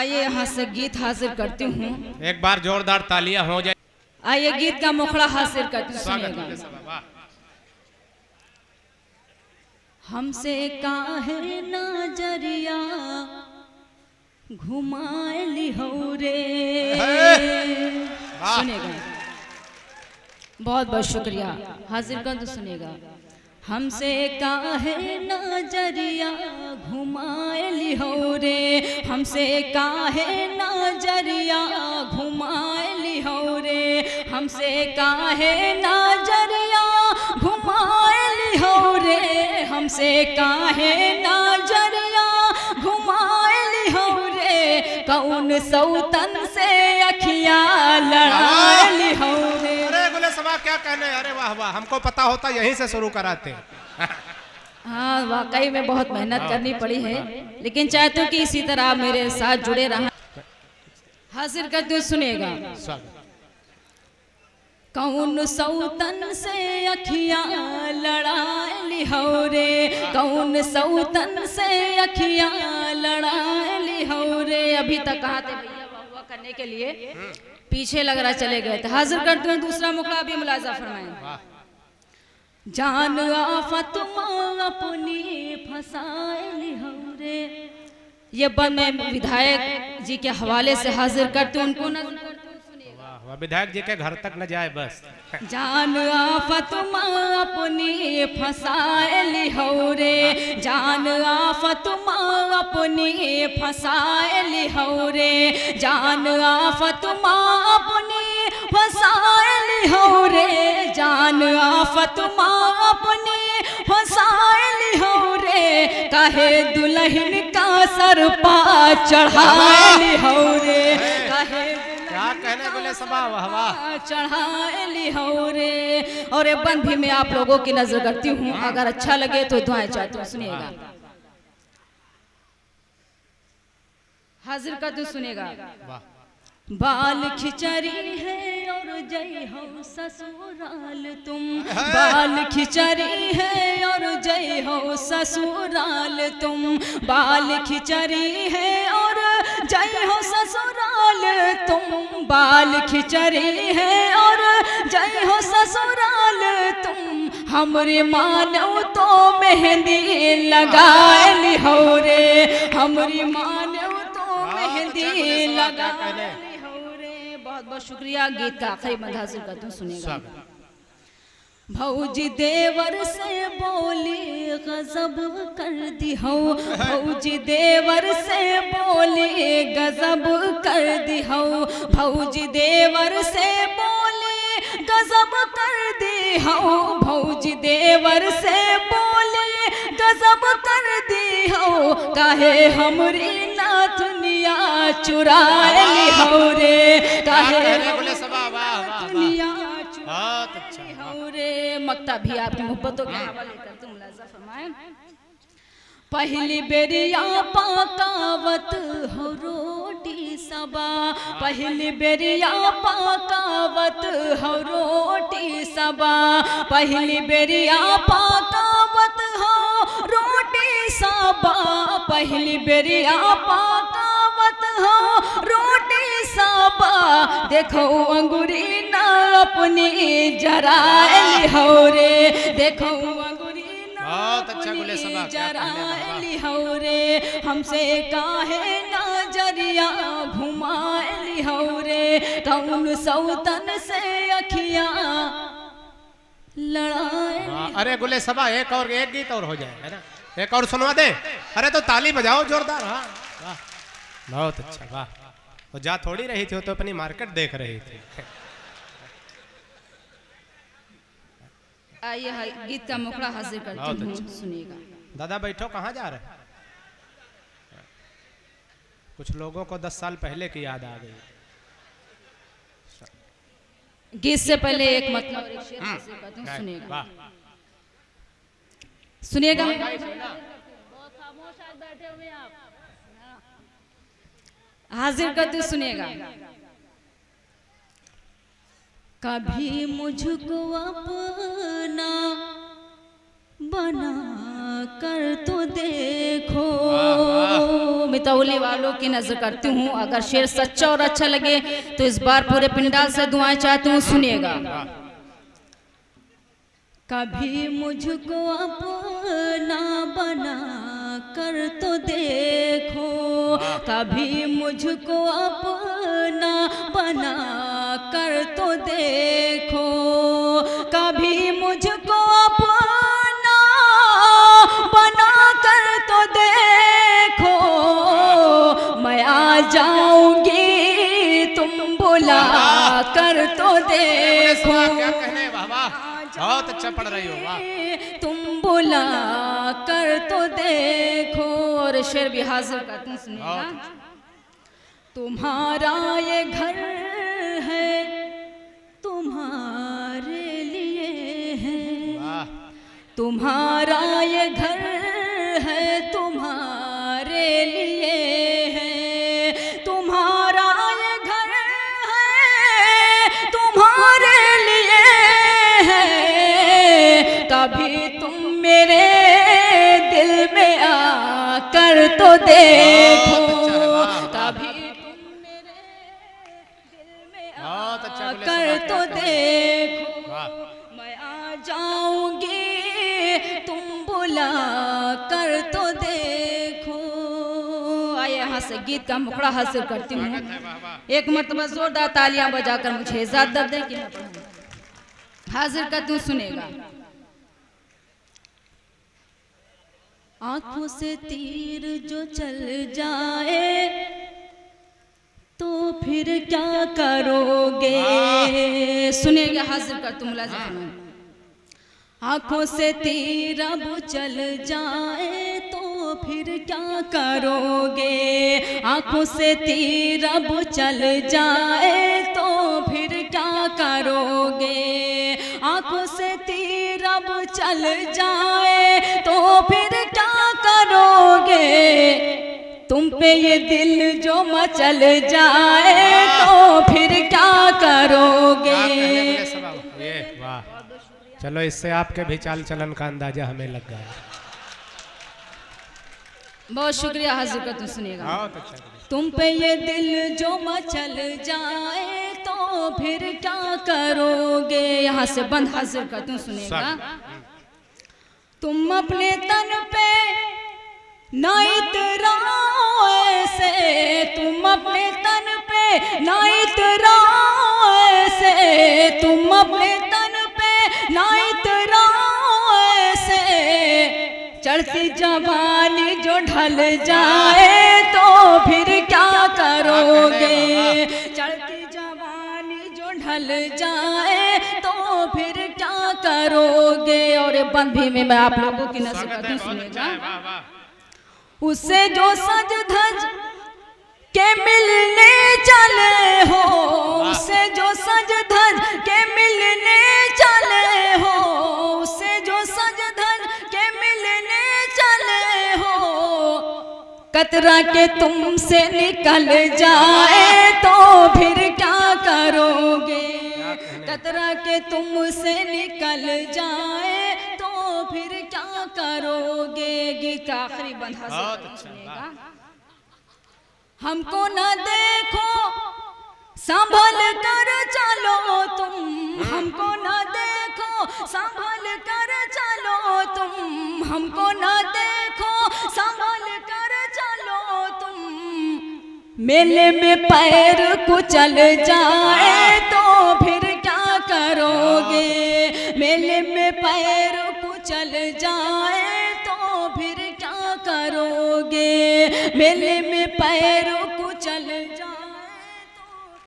आइए यहाँ से गीत हाजिर करती हूँ। एक बार जोरदार तालियां हो जाए। आइए गीत का मुखड़ा हाजिर करती हूँ, सुनिएगा। हमसे काहे नजरिया घुमाए लिहो रे, सुनिएगा। बहुत बहुत शुक्रिया, हाजिर कर तो सुनिएगा। हमसे काहे नजरिया घुमाए लिहो रे, हमसे काहे नजरिया घुमाए लिहो रे, हमसे काहे नजरिया घुमाए लिहो रे, हमसे काहे नजरिया घुमाए लिहो रे, कौन सौतन से अखिया लड़ाए लिहो रे। सभा क्या कहने, अरे वाह वाह, हमको पता होता यहीं से शुरू कराते। हाँ वाकई में बहुत मेहनत करनी पड़ी है, लेकिन चाहते हो कि इसी तरह आप मेरे साथ जुड़े रहें। हाजिर करते हो, सुनिएगा। कौन सौतन से अखियां लड़ाए लिहो रे, कौन सौतन से अखियां लड़ाए लिहो रे। अभी तक कहा थे भैया वाह वाह करने के लिए, पीछे लग रहा चले गए थे। हाजिर करते हैं दूसरा मुखड़ा, भी मुलाजा फरमाएं। जान आफत अपनी फसाए लिहो रे, ये मैं विधायक जी के हवाले से हाजिर करते हैं, उनको नजर करते हैं, सुनिएगा। विधायक जी के घर तक न जाए बस। जान आफत अपनी फसाए लिहो रे, जान आफत अपनी फसाए लिहो रे, जान आफत अपनी फसाए लिहो रे, जान आफत अपनी फसाए लिहो रे, काहे दुल्हन का सर पा चढ़ाए लिहो रे, काहे कहने बोले सभा वाह वाह चढ़ाए लिहो रे। और एक बंद भी मैं आप लोगों की नजर करती हूँ, अगर अच्छा लगे तो दुआएं चाहती हूँ, सुनिएगा। हाजिर कर तू, सुनिएगा। बाल खिचड़ी है और जय हो ससुराल तुम, बाल खिचड़ी है और जय हो ससुराल तुम, बाल खिचड़ी है और जय हो ससुराल तुम, बाल खिचड़ी है और जय हो ससुराल तुम, हमरे मानव तो मेहंदी लगाए लिहो रे, हमरी मानव तो मेहंदी लगाए लिहो रे। बहुत बहुत शुक्रिया। गीत का आखिरी बंद हासिल करता हूँ, सुनिएगा। भौजी देवर से बोली गजब कर दी हो, भौजी देवर से बोली गजब कर दी हो, भौजी देवर से बोली गजब कर दी हो, भौजी देवर से बोली गजब कर दी हो, काहे हमरी नाथुनिया चुराए लिहो रे, काहे दुनिया रे। मक्ता भी आपकी मोहब्बतों के हवाले करते हैं, मुलाजा फरमाएं। पहली बेरिया पाकावत हो रोटी सबा, पहली बेरिया पाकावत हो रोटी सबा, पहली बेरिया पाकावत हो रोटी सबा, पहली बेरिया पाकावत हो रोटी सबा, देखो अंगूरी ना अपनी जराए लिहो रे, देखो अंगूरी ना अपनी जराए लिहो रे, हमसे काहे नजरिया घुमाए लिहो रे, कौन सौतन से अखियां लड़ाए। अरे गुले सभा, एक और एक गीत और हो जाए, है ना, एक और सुनवा दे। अरे तो ताली बजाओ जोरदार। हाँ वाह, बहुत अच्छा, वाह। तो जा थोड़ी रही थी, वो तो अपनी मार्केट देख रही थी। आइए गीत का मुखड़ा हाजिर करती हूँ, सुनिएगा। दादा बैठो, कहाँ जा रहे हैं? कुछ लोगों को 10 साल पहले की याद आ गई। गीत से पहले एक मतलब एक शेर हाजिर करती हूँ, सुनिएगा। सुनिएगा। बहुत खामोश आज बैठे हुए आप, हाजिर करती हूँ, सुनिएगा। कभी मुझको अपना बना कर तो देखो। मिताउली वालों की नजर करती हूँ, अगर शेर सच्चा और अच्छा लगे तो इस बार पूरे पिंडाल से दुआएं चाहती हूँ, सुनिएगा। कभी मुझको अपना बना कर तो देखो, कभी मुझको अपना बना कर तो देखो, कभी मुझको अपना बना कर तो देखो, मैं आ जाऊंगी तुम बुला कर तो देखो। बहुत अच्छा पढ़ रही हो, वाह। तुम बुला कर तो देखो। और शेर भी हाजिर कर, तुम सुनिएगा। तुम्हारा ये घर है तुम्हारे लिए है, तुम्हारा ये घर है तुम्हारे लिए है, तुम्हारा ये घर है तुम्हारे लिए है। कभी तुम मेरे दिल में आकर तो देखो, कभी तुम मेरे दिल में आकर तो देखो, मैं आ जाऊंगी तुम बुला कर तो देखो। आइए यहाँ से गीत का मुखड़ा हासिल करती हूँ। एक मरतबा जोरदार तालियां बजाकर मुझे इजाजत दें कि हाजिर कर तू सुनेगा। आंखों से तीर जो चल जाए तो फिर क्या करोगे, सुनेगा। हाजिर कर तू मुलाजिम। आंखों से तीर अब चल जाए तो फिर क्या करोगे, आंखों से तीर अब चल जाए तो फिर क्या करोगे, आंखों से तीर अब चल जाए तो फिर क्या करोगे, तुम पे ये दिल जो मचल जाए तो फिर क्या करोगे। चलो, इससे आपके भी चाल चलन का अंदाजा हमें लग गया। बहुत शुक्रिया। हाजिर कर तुम सुनिएगा। तुम पे ये दिल जो मचल जाए तो फिर क्या करोगे। यहाँ से बंद। हाजिर कर तुम सुनिएगा। तुम अपने तन पे ना इतराओ ऐसे, तुम अपने तन पे ना इतराओ ऐसे, तुम अपने तन पे ना इतराओ ऐसे, चढ़ती जवानी जो ढल जाए तो फिर क्या करोगे, चढ़ती जवानी जो ढल जाए तो फिर क्या करोगे। और बंद भी में मैं आप लोगों की नजर करती सुनेगा। उससे जो सज धज के मिलने चले हो, उससे जो सज धज के मिलने चले हो, उससे जो सज धज के मिलने चले हो, कतरा के तुमसे निकल जाए तो फिर क्या करोगे, कतरा के तुमसे निकल जाए तो फिर क्या करोगे। गीत का आखिरी बंद सुनिएगा। हमको न देखो संभल कर चलो तुम, हमको न देखो संभल कर चलो तुम, हमको न देखो संभल कर चलो तुम, मेले में पैर कुचल जाए तो फिर क्या करोगे, मेले में पैर कुचल जाए तो फिर क्या करोगे, मेले में पैर